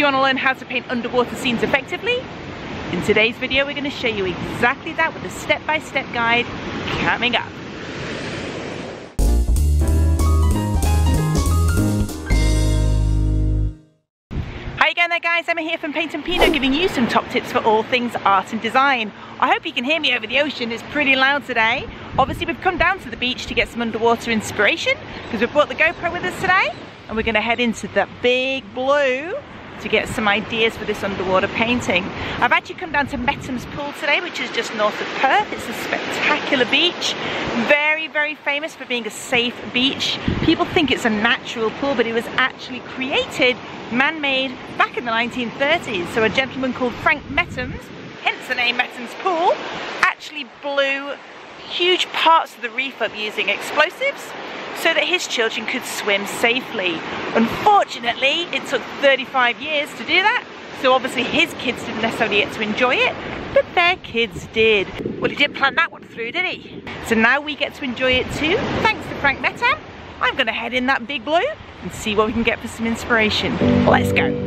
you want to learn how to paint underwater scenes effectively? In today's video, we're going to show you exactly that with a step-by-step guide coming up. Hi again there guys, Emma here from Paint and Pinot, giving you some top tips for all things art and design. I hope you can hear me over the ocean, it's pretty loud today. Obviously we've come down to the beach to get some underwater inspiration because we've brought the GoPro with us today and we're going to head into the big blue to get some ideas for this underwater painting. I've actually come down to Mettam's pool today, which is just north of Perth. It's a spectacular beach, very, very famous for being a safe beach. People think it's a natural pool, but it was actually created, man-made, back in the 1930s. So a gentleman called Frank Mettam, hence the name Mettam's Pool, actually blew huge parts of the reef up using explosives so that his children could swim safely. Unfortunately, it took 35 years to do that, so obviously his kids didn't necessarily get to enjoy it, but their kids did. Well, he didn't plan that one through, did he? So now we get to enjoy it too, thanks to Frank Mettam. I'm gonna head in that big blue and see what we can get for some inspiration. Let's go.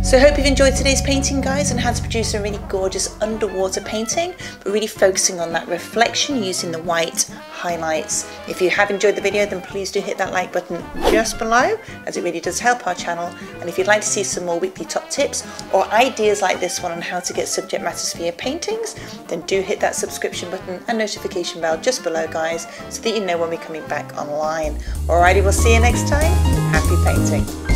So I hope you've enjoyed today's painting, guys, and how to produce a really gorgeous underwater painting, but really focusing on that reflection using the white highlights. If you have enjoyed the video, then please do hit that like button just below, as it really does help our channel. And if you'd like to see some more weekly top tips or ideas like this one on how to get subject matters for your paintings, then do hit that subscription button and notification bell just below, guys, so that you know when we're coming back online. Alrighty, we'll see you next time. Happy painting.